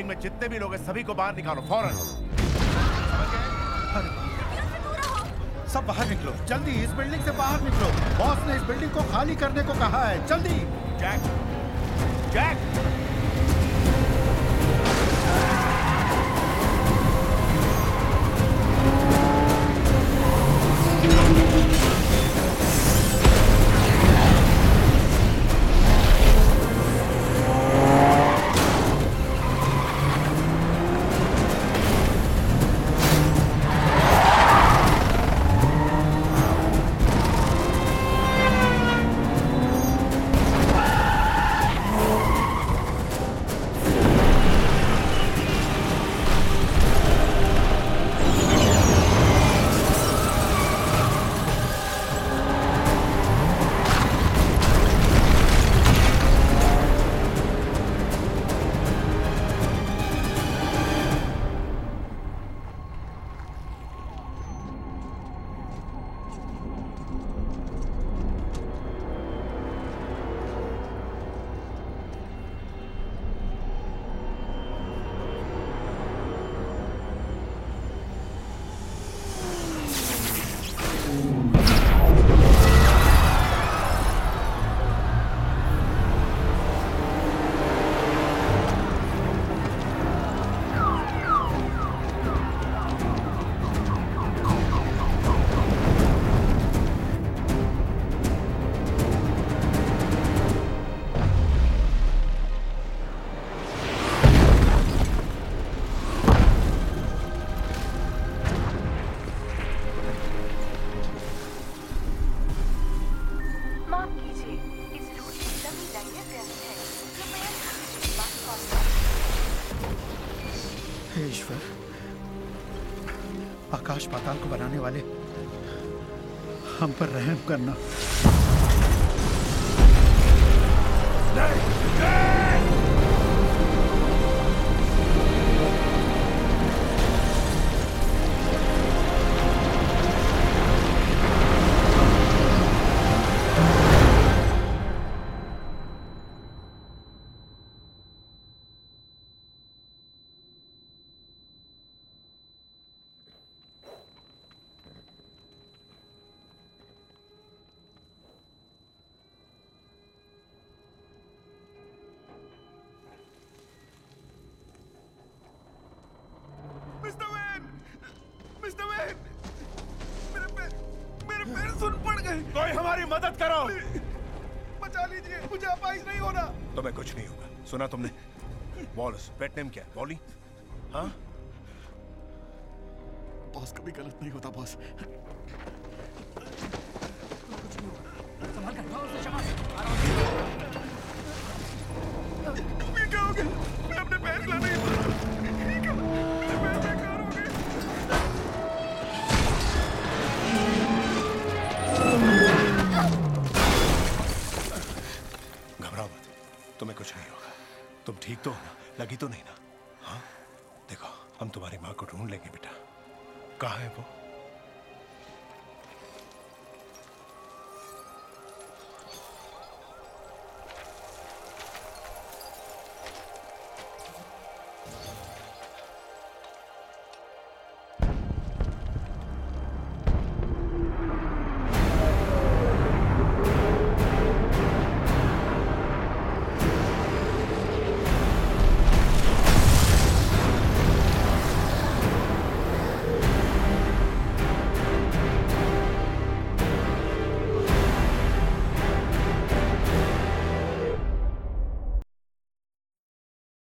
Building में जितने भी लोग हैं सभी को बाहर निकालो फौरन। सब बाहर निकलो, जल्दी इस बिल्डिंग से बाहर निकलो। बॉस ने इस बिल्डिंग को खाली करने को कहा है, जल्दी। Jack, Jack. ईश्वर, आकाश पाताल को बनाने वाले हम पर रहम करना। कोई हमारी मदद करो। बचा लीजिए, मुझे अपाहिज नहीं होना। तुम्हें कुछ नहीं होगा। सुना तुमने? वॉलस, पेट नेम क्या है? वॉली? हाँ? बॉस कभी गलत नहीं होता बॉस। संभाल कर, और से शाबाश। मैं क्या हो गया? मैं अपने फैसला नहीं बदला। मैं बेकार हो गई। घबराओ मत, तुम्हें कुछ नहीं होगा। तुम ठीक तो हो ना? लगी तो नहीं ना? हाँ? देखो, हम तुम्हारी माँ को ढूंढ लेंगे बेटा। कहाँ है वो?